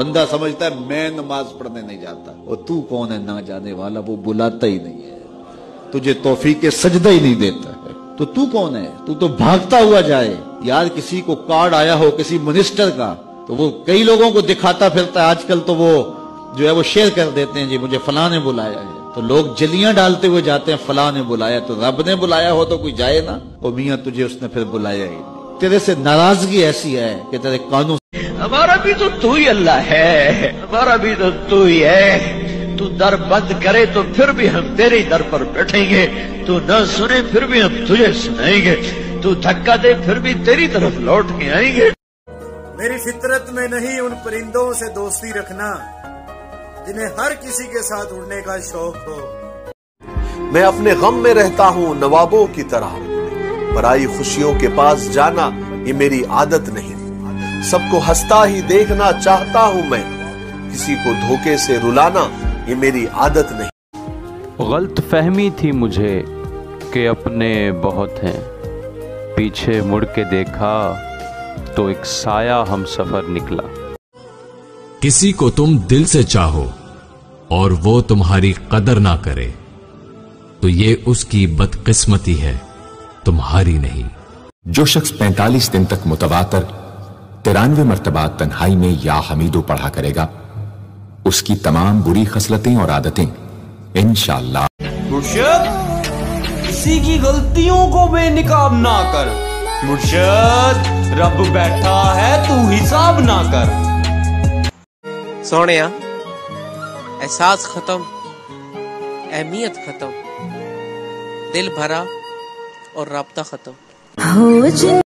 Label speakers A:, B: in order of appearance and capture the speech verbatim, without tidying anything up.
A: بندہ سمجھتا ہے میں نماز پڑھنے نہیں جاتا، اور تو کون ہے نہ جانے والا، وہ بلاتا ہی نہیں ہے، تجھے توفیق سجدہ ہی نہیں دیتا ہے، تو تو کون ہے؟ تو تو بھاگتا ہوا جائے۔ یار کسی کو کارڈ آیا ہو کسی منسٹر کا تو وہ کئی لوگوں کو دکھاتا پھرتا ہے، آج کل تو وہ جو ہے وہ شیئر کر دیتے ہیں، جی مجھے فلاں نے بلایا ہے، تو لوگ جلیاں ڈالتے ہوئے جاتے ہیں فلاں نے بلایا، تو رب نے بلایا ہو تو کوئی جائے نا، اور میاں تجھے اس نے پھر بلایا ہی نہیں، تیرے سے ناراضگی ایسی ہے کہ تیرے کانوں
B: ہمارا بھی تو تو ہی اللہ ہے، ہمارا بھی تو تو ہی ہے، تو در بند کرے تو پھر بھی ہم تیرے در پر بیٹھیں گے، تو نہ سنے پھر بھی ہم تجھے سنائیں گے، تو دھکا دے پھر بھی تیری طرف لوٹ کے آئیں گے۔
C: میری فطرت میں نہیں ان پرندوں سے دوستی رکھنا جنہیں ہر کسی کے ساتھ اڑنے کا شوق ہو۔
D: میں اپنے غم میں رہتا ہوں نوابوں کی طرح، پرائی خوشیوں کے پاس جانا یہ میری عادت نہیں، سب کو ہنستا ہی دیکھنا چاہتا ہوں میں، کسی کو دھوکے سے رلانا یہ میری عادت نہیں۔
E: غلط فہمی تھی مجھے کہ اپنے بہت ہیں، پیچھے مڑ کے دیکھا تو ایک سایہ ہم سفر نکلا۔
F: کسی کو تم دل سے چاہو اور وہ تمہاری قدر نہ کرے تو یہ اس کی بدقسمتی ہے، تمہاری نہیں۔
G: جو شخص پینتالیس دن تک متواتر ترانوے مرتبہ تنہائی میں یا حمیدو پڑھا کرے گا، اس کی تمام بری خصلتیں اور عادتیں انشاءاللہ۔
H: مرشد کسی کی غلطیوں کو بے نقاب نہ کر، مرشد رب بیٹھا ہے تو حساب نہ کر۔
I: سونیا احساس ختم، اہمیت ختم، دل بھرا اور رابطہ ختم۔